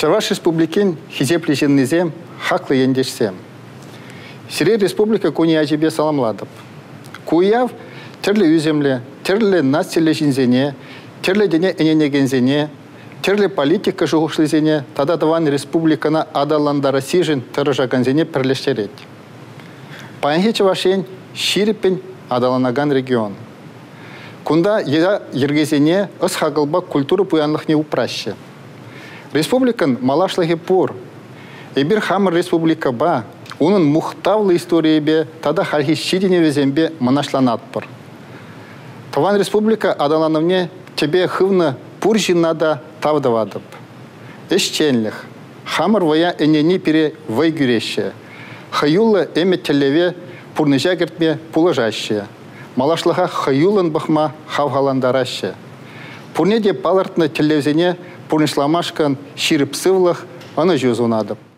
Чаваш республикин хизеплі женнезем хақлы ендешсем. Сирия республика куни ажибе саламладып. Куяв тірлі үземлі, тірлі настелі жинзене, тірлі дене эненегензене, тірлі политика жуғышлызене, тада даван республикана адаландара сижин тырыжаганзене пірлештерет. Паянхи Чавашен шириппен адаланаган регион. Кунда ергезене ыс хағылба культура пуянлықне упраще. Республикан малашлығы пор. Эбір хамыр республика ба, оның мұқтавлы история бе, тада халхи шидене везембе манашланат пор. Таван республика адаланывне тебе хывны пур жинада тавдавадып. Эшченліх. Хамыр вая энени пере вай гюреше. Хаюлы эмет телеве пурныжа кертме пулыжаще. Малашлыға хаюлын бұқма хавғаландараще. Пурнеде палартны телевзене пурнышламашкан ширіп сывлық аны жүз унадып.